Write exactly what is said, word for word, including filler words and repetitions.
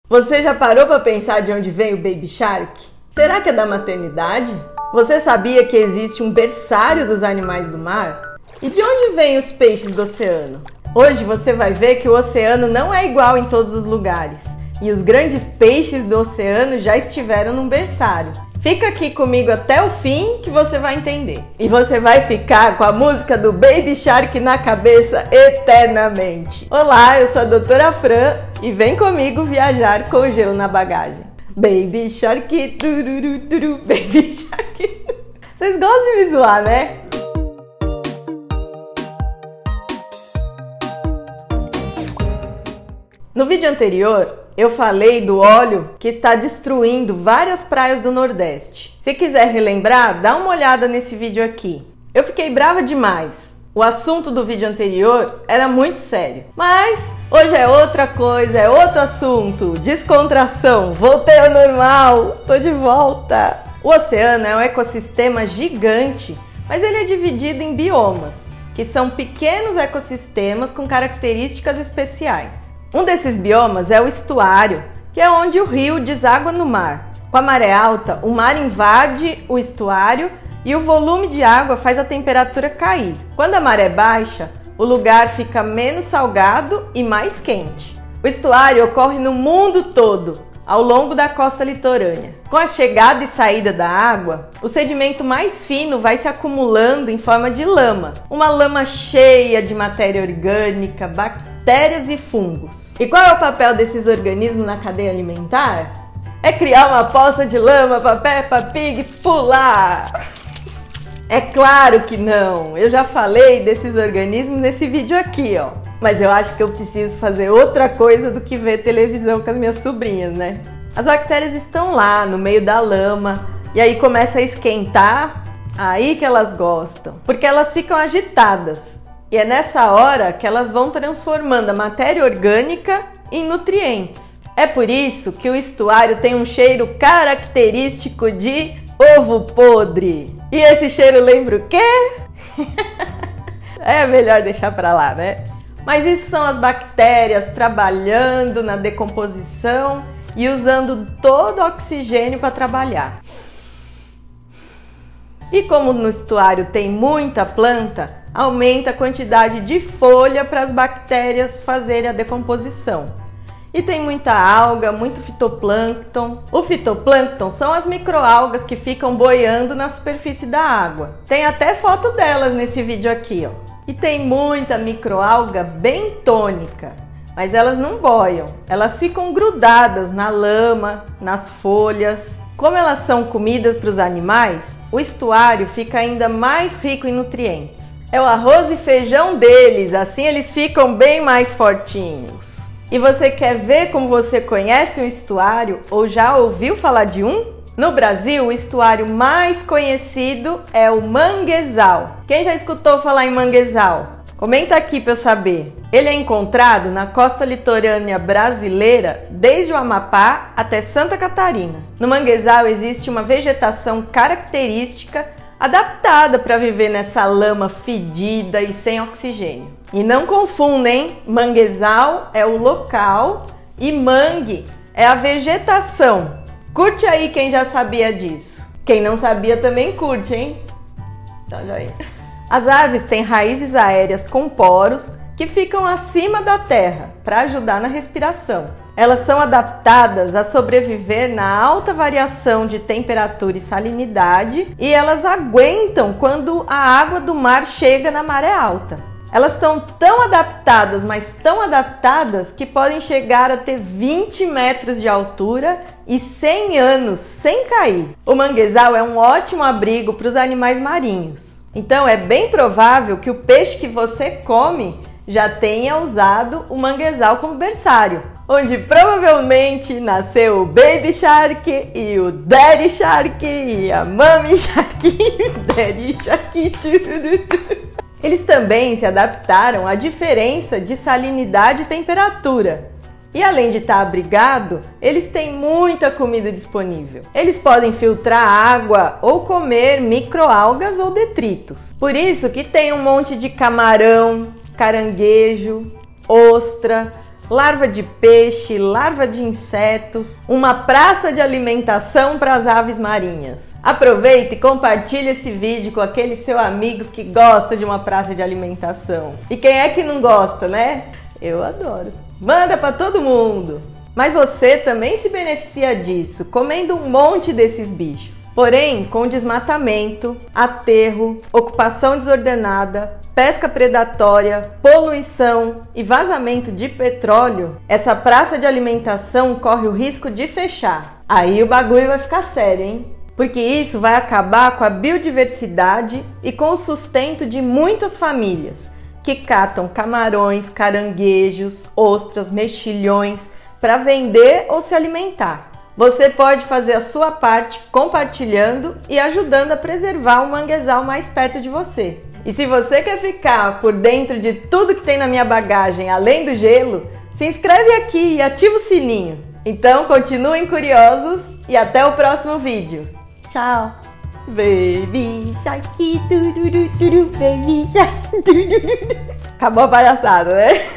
Você já parou para pensar de onde vem o Baby Shark? Será que é da maternidade? Você sabia que existe um berçário dos animais do mar? E de onde vêm os peixes do oceano? Hoje você vai ver que o oceano não é igual em todos os lugares. E os grandes peixes do oceano já estiveram num berçário. Fica aqui comigo até o fim que você vai entender. E você vai ficar com a música do Baby Shark na cabeça eternamente. Olá, eu sou a doutora Fran e vem comigo viajar com gelo na bagagem. Baby Shark, tururu, tururu, Baby Shark. Vocês gostam de me zoar, né? No vídeo anterior, eu falei do óleo que está destruindo várias praias do Nordeste. Se quiser relembrar, dá uma olhada nesse vídeo aqui. Eu fiquei brava demais. O assunto do vídeo anterior era muito sério. Mas hoje é outra coisa, é outro assunto. Descontração, voltei ao normal, tô de volta. O oceano é um ecossistema gigante, mas ele é dividido em biomas, que são pequenos ecossistemas com características especiais. Um desses biomas é o estuário, que é onde o rio deságua no mar. Com a maré alta, o mar invade o estuário e o volume de água faz a temperatura cair. Quando a maré baixa, o lugar fica menos salgado e mais quente. O estuário ocorre no mundo todo, ao longo da costa litorânea. Com a chegada e saída da água, o sedimento mais fino vai se acumulando em forma de lama. Uma lama cheia de matéria orgânica, bactérias e fungos. E qual é o papel desses organismos na cadeia alimentar? É criar uma poça de lama para Peppa Pig pular! É claro que não! Eu já falei desses organismos nesse vídeo aqui, ó. Mas eu acho que eu preciso fazer outra coisa do que ver televisão com as minhas sobrinhas, né? As bactérias estão lá no meio da lama e aí começa a esquentar, aí que elas gostam, porque elas ficam agitadas. E é nessa hora que elas vão transformando a matéria orgânica em nutrientes. É por isso que o estuário tem um cheiro característico de ovo podre. E esse cheiro lembra o quê? É melhor deixar pra lá, né? Mas isso são as bactérias trabalhando na decomposição e usando todo o oxigênio para trabalhar. E como no estuário tem muita planta, aumenta a quantidade de folha para as bactérias fazerem a decomposição. E tem muita alga, muito fitoplâncton. O fitoplâncton são as microalgas que ficam boiando na superfície da água. Tem até foto delas nesse vídeo aqui, ó. E tem muita microalga bentônica, mas elas não boiam. Elas ficam grudadas na lama, nas folhas. Como elas são comidas para os animais, o estuário fica ainda mais rico em nutrientes. É o arroz e feijão deles, assim eles ficam bem mais fortinhos. E você quer ver como você conhece um estuário ou já ouviu falar de um? No Brasil, o estuário mais conhecido é o manguezal. Quem já escutou falar em manguezal? Comenta aqui para eu saber. Ele é encontrado na costa litorânea brasileira, desde o Amapá até Santa Catarina. No manguezal existe uma vegetação característica adaptada para viver nessa lama fedida e sem oxigênio. E não confundem, manguezal é o local e mangue é a vegetação. Curte aí quem já sabia disso. Quem não sabia também curte, hein? Então, aí. As aves têm raízes aéreas com poros que ficam acima da terra para ajudar na respiração. Elas são adaptadas a sobreviver na alta variação de temperatura e salinidade e elas aguentam quando a água do mar chega na maré alta. Elas estão tão adaptadas, mas tão adaptadas que podem chegar a ter vinte metros de altura e cem anos sem cair. O manguezal é um ótimo abrigo para os animais marinhos. Então é bem provável que o peixe que você come já tenha usado o manguezal como berçário, onde provavelmente nasceu o Baby Shark e o Daddy Shark e a Mami Shark e o Daddy Shark. Eles também se adaptaram à diferença de salinidade e temperatura. E além de estar abrigado, eles têm muita comida disponível. Eles podem filtrar água ou comer microalgas ou detritos. Por isso que tem um monte de camarão, caranguejo, ostra, larva de peixe, larva de insetos, uma praça de alimentação para as aves marinhas. Aproveita e compartilha esse vídeo com aquele seu amigo que gosta de uma praça de alimentação. E quem é que não gosta, né? Eu adoro. Manda para todo mundo! Mas você também se beneficia disso, comendo um monte desses bichos. Porém, com desmatamento, aterro, ocupação desordenada, pesca predatória, poluição e vazamento de petróleo, essa praça de alimentação corre o risco de fechar. Aí o bagulho vai ficar sério, hein? Porque isso vai acabar com a biodiversidade e com o sustento de muitas famílias que catam camarões, caranguejos, ostras, mexilhões para vender ou se alimentar. Você pode fazer a sua parte compartilhando e ajudando a preservar o manguezal mais perto de você. E se você quer ficar por dentro de tudo que tem na minha bagagem, além do gelo, se inscreve aqui e ativa o sininho. Então continuem curiosos e até o próximo vídeo. Tchau! Baby Shark, tururu, turu, baby shark, tururu. Acabou a palhaçada, né?